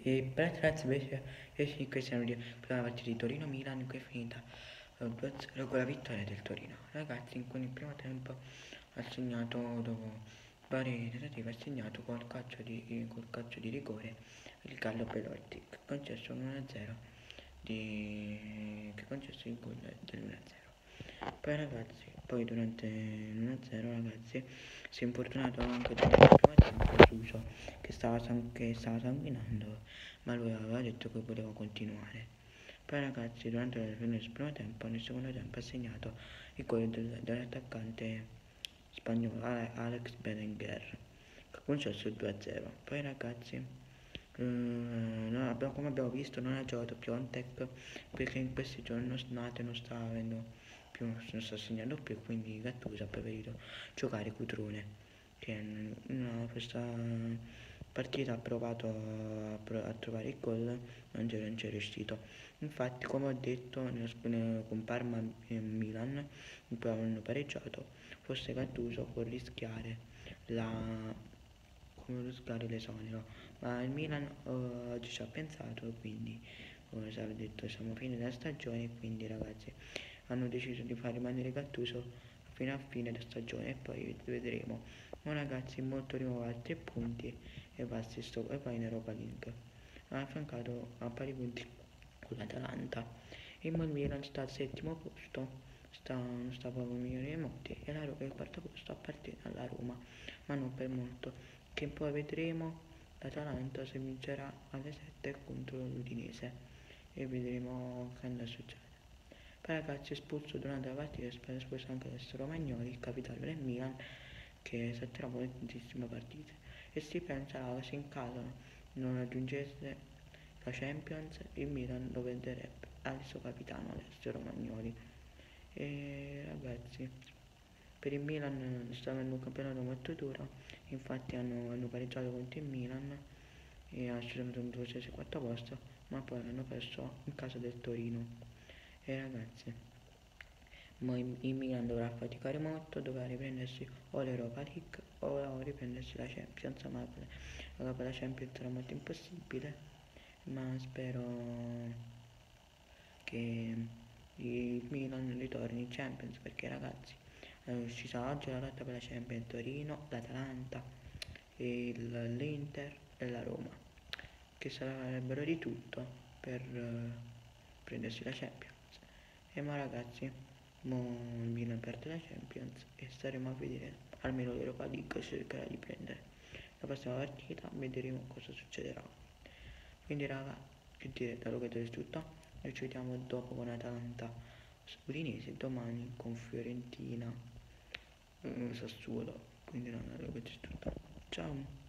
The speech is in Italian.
E per ragazzi invece questi erano la partita di Torino-Milan che è finita 2-0 con la vittoria del Torino. Ragazzi, in cui nel primo tempo ha segnato, dopo varie tentative, ha segnato col calcio di rigore il Gallo Belotti che ha concesso l'1-0 che ha concesso il gol dell'1-0. Poi ragazzi, poi durante l'1-0 ragazzi si è infortunato anche durante il primo tempo Suso che stava sanguinando, ma lui aveva detto che poteva continuare. Poi ragazzi, durante la fine del primo tempo, nel secondo tempo ha segnato il gol dell'attaccante spagnolo Alex Berenguer, che ha concesso il 2-0. Poi ragazzi, come abbiamo visto non ha giocato Piontek perché in questi giorni non sta avendo più, non sta segnando più, quindi Gattuso ha preferito giocare Cutrone che in questa partita ha provato a trovare il gol, non c'è riuscito. Infatti, come ho detto, con Parma e Milan, in cui hanno pareggiato, forse Gattuso può rischiare l'esonero, ma il Milan oggi ci ha pensato, quindi come si è detto siamo a fine della stagione, quindi ragazzi hanno deciso di far rimanere Gattuso fino a fine della stagione e poi vedremo. Ma ragazzi molto rinnovato a 3 punti e va in Europa League. Ha affiancato a pari punti con l'Atalanta. E il Milan sta al settimo posto, non sta proprio migliore dei moti e la Roma è al quarto posto appartiene alla Roma, ma non per molto. Che poi vedremo l'Atalanta se vincerà alle 7 contro l'Udinese e vedremo che andrà a succedere. Poi ragazzi espulso durante la partita, è espulso anche adesso Romagnoli, il capitano del Milan, che salterà moltissime partite. E si pensa se in caso non raggiungesse la Champions, il Milan lo venderebbe al suo capitano Alessio Romagnoli. E ragazzi, per il Milan sta avendo un campionato molto duro, infatti hanno pareggiato contro il Milan e hanno sceso un 24 posto, ma poi hanno perso in casa del Torino. E ragazzi, il Milan dovrà faticare molto, dovrà riprendersi o l'Europa League o riprendersi la Champions, ma la Champions sarà molto impossibile, ma spero che il Milan ritorni in Champions perché ragazzi è uscita oggi la lotta per la Champions Torino, l'Atalanta, l'Inter e la Roma che sarebbero di tutto per prendersi la Champions. E ma ragazzi, mo il Milan perde la Champions e staremo a vedere almeno l'Europa League cercherà di prendere la prossima partita, vedremo cosa succederà. Quindi raga, che dire, da Luca è tutto, noi ci vediamo dopo con Atalanta Udinese, domani con Fiorentina Sassuolo, quindi raga, da Luca è tutto, ciao.